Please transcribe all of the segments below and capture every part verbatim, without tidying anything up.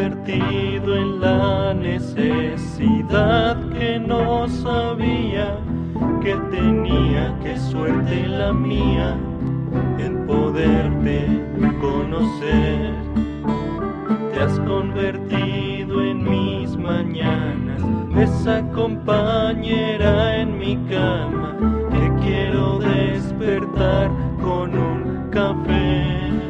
convertido en la necesidad que no sabía que tenía. Qué suerte la mía en poderte conocer. Te has convertido en mis mañanas, esa compañera en mi cama que quiero despertar con un café.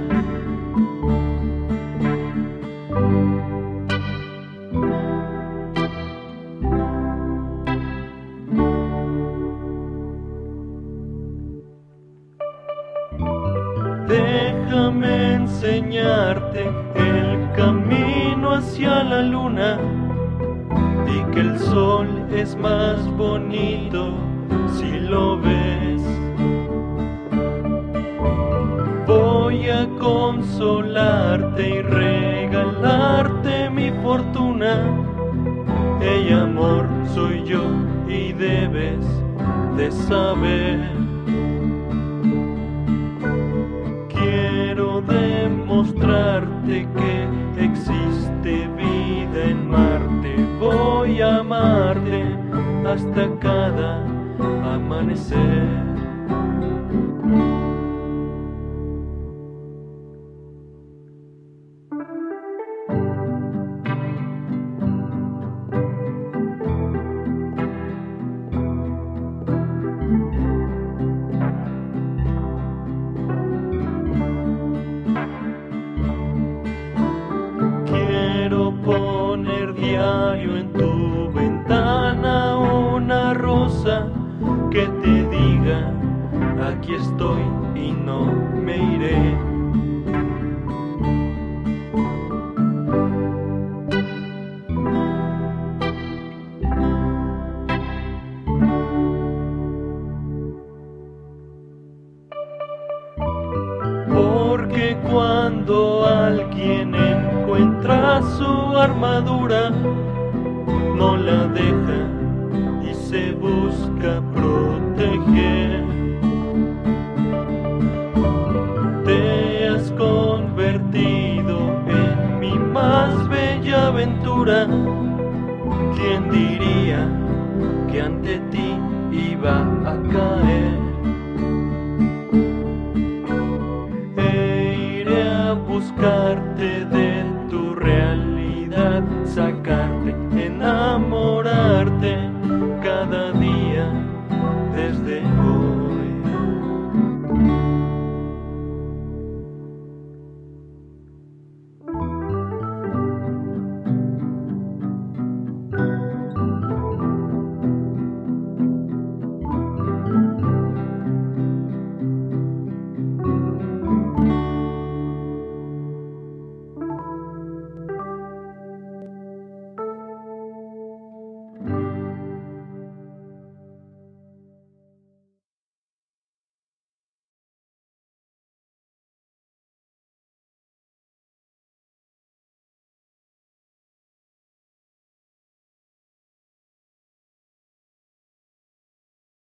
Déjame enseñarte el camino hacia la luna y que el sol es más bonito si lo ves. Voy a consolarte y regalarte mi fortuna. Ella, amor, soy yo y debes de saber. Quiero demostrarte que existe vida en Marte. Voy a amarte hasta cada amanecer. Quiero poner diario en tu ventana una rosa que te diga: aquí estoy y no me iré. Porque cuando alguien encuentra su armadura, no la deja y se busca proteger. Te has convertido en mi más bella aventura. ¿Quién diría que ante ti iba a caer? Buscarte